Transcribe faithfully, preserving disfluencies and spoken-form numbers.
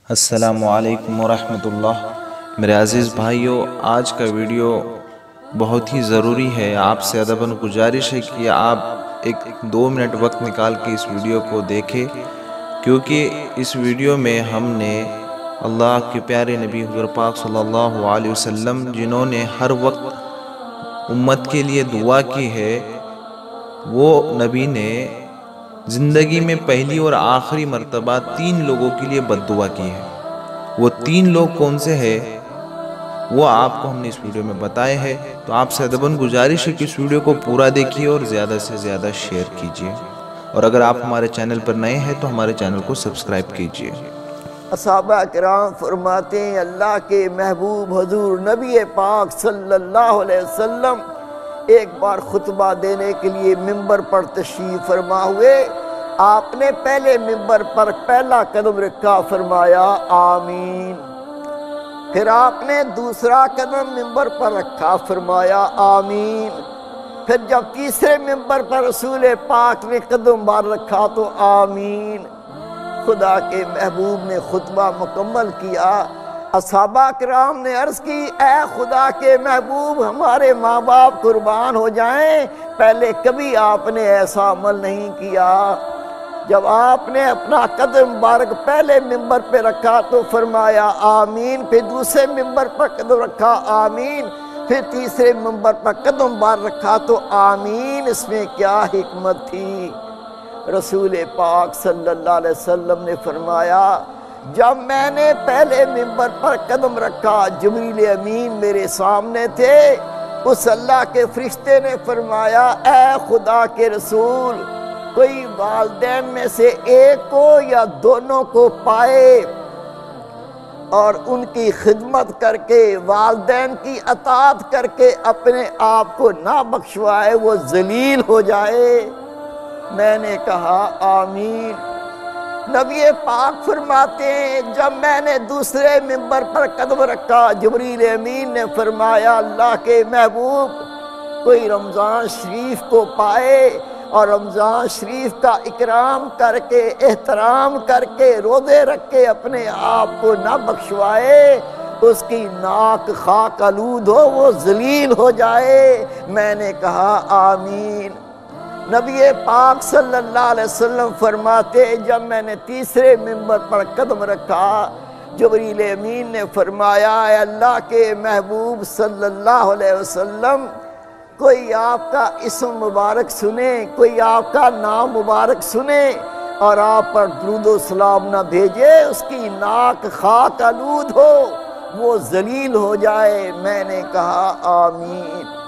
السلام علیکم ورحمۃ اللہ۔ میرے عزیز بھائیوں، آج کا ویڈیو بہت ہی ضروری ہے۔ آپ سے ادباً گزارش ہے کہ آپ ایک دو منٹ وقت نکال کے اس ویڈیو کو دیکھیں، کیونکہ اس ویڈیو میں ہم نے اللہ کے پیارے نبی حضور پاک صلی اللہ علیہ وسلم، جنہوں نے ہر وقت امت کے لیے دعا کی ہے، وہ نبی نے زندگی میں پہلی اور آخری مرتبہ تین لوگوں کے لیے بد دعا کی ہے۔ وہ تین لوگ کون سے ہیں وہ آپ کو ہم نے اس ویڈیو میں بتائے ہیں، تو آپ سے ادباً گزارش ہے کہ اس ویڈیو کو پورا دیکھیے اور زیادہ سے زیادہ شیئر کیجیے، اور اگر آپ ہمارے چینل پر نئے ہیں تو ہمارے چینل کو سبسکرائب کیجیے۔ صحابہ کرام فرماتے ہیں اللہ کے محبوب حضور نبی پاک صلی اللہ علیہ وسلم ایک بار خطبہ دینے کے لیے ممبر پر تشریف فرما ہوئے۔ آپ نے پہلے ممبر پر پہلا قدم رکھا، فرمایا آمین۔ پھر آپ نے دوسرا قدم ممبر پر رکھا، فرمایا آمین۔ پھر جب تیسرے ممبر پر رسول پاک نے قدم بار رکھا تو آمین۔ خدا کے محبوب نے خطبہ مکمل کیا۔ اصحابہ کرام نے عرض کی، اے خدا کے محبوب، ہمارے ماں باپ قربان ہو جائیں، پہلے کبھی آپ نے ایسا عمل نہیں کیا۔ جب آپ نے اپنا قدم مبارک پہلے ممبر پہ رکھا تو فرمایا آمین، پھر دوسرے ممبر پر قدم رکھا آمین، پھر تیسرے ممبر پر قدم بار رکھا تو آمین۔ اس میں کیا حکمت تھی؟ رسول پاک صلی اللہ علیہ وسلم نے فرمایا، جب میں نے پہلے ممبر پر قدم رکھا، جبریل امین میرے سامنے تھے، اس اللہ کے فرشتے نے فرمایا، اے خدا کے رسول، کوئی والدین میں سے ایک کو یا دونوں کو پائے اور ان کی خدمت کر کے، والدین کی اطاعت کر کے اپنے آپ کو نہ بخشوائے، وہ ذلیل ہو جائے۔ میں نے کہا آمین۔ نبی پاک فرماتے ہیں، جب میں نے دوسرے ممبر پر قدم رکھا، جبریل امین نے فرمایا، اللہ کے محبوب، کوئی رمضان شریف کو پائے اور رمضان شریف کا اکرام کر کے، احترام کر کے، روزے رکھ کے اپنے آپ کو نہ بخشوائے، اس کی ناک خاک آلود ہو، وہ ذلیل ہو جائے۔ میں نے کہا آمین۔ نبی پاک صلی اللہ علیہ وسلم فرماتے، جب میں نے تیسرے ممبر پر قدم رکھا، جبریل امین نے فرمایا، اے اللہ کے محبوب صلی اللہ علیہ وسلم، کوئی آپ کا اسم مبارک سنے، کوئی آپ کا نام مبارک سنے اور آپ پر درود و سلام نہ بھیجے، اس کی ناک خاک آلود ہو، وہ ذلیل ہو جائے۔ میں نے کہا آمین۔